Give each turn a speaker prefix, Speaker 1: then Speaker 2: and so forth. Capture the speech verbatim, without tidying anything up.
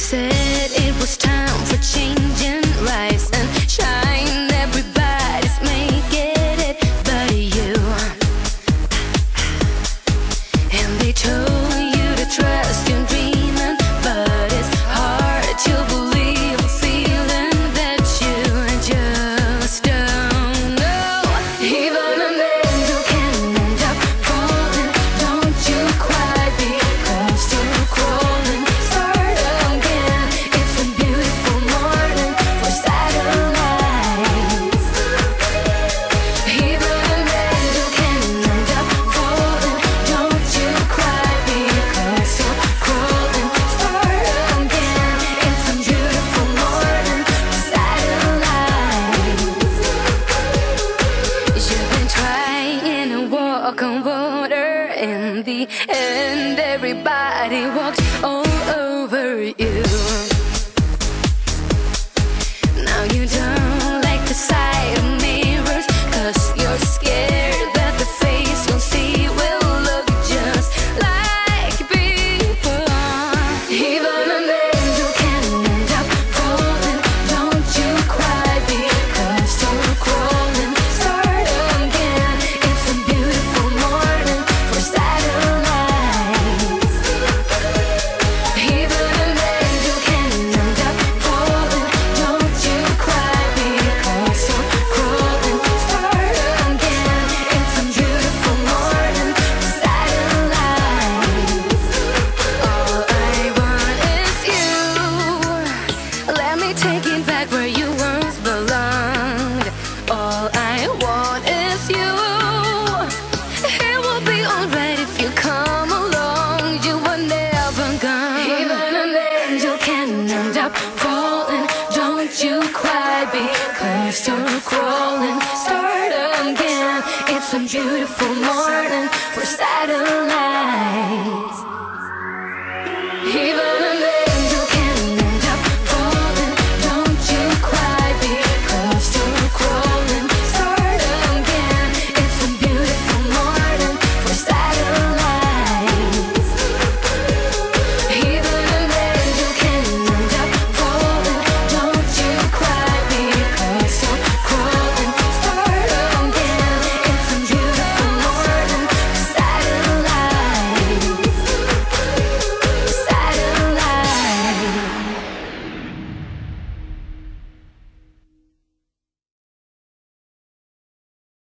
Speaker 1: said it was time for change and rise and shine. Everybody's making it but you. And they told you to trust your dreaming, but it's hard to believe a feeling that you just don't know. Even an angel can end up falling. Don't you cry because you're crawling. Start again. It's a beautiful morning for satellites. Even an angel can end up falling. Don't you cry because you're crawling. Start again. It's a beautiful morning for satellites. You've been trying to walk on water. In the end, everybody walked all over you. Now you don't like the sight of mirrors, 'cause you're scared that the face you'll see will look just like before. Even an angel can end up falling. Don't you cry because you're crawling. Start again. It's a beautiful morning for satellites. Even an angel can end up falling. Don't you cry because you're crawling. Start again. It's a beautiful morning for satellites. All I want is you. Let me take it back where you once belonged. All I want is you. It will be alright if you come along. You were never gone. Even an angel can end up falling. Don't you cry because you're crawling. Start again. It's a beautiful morning for satellites.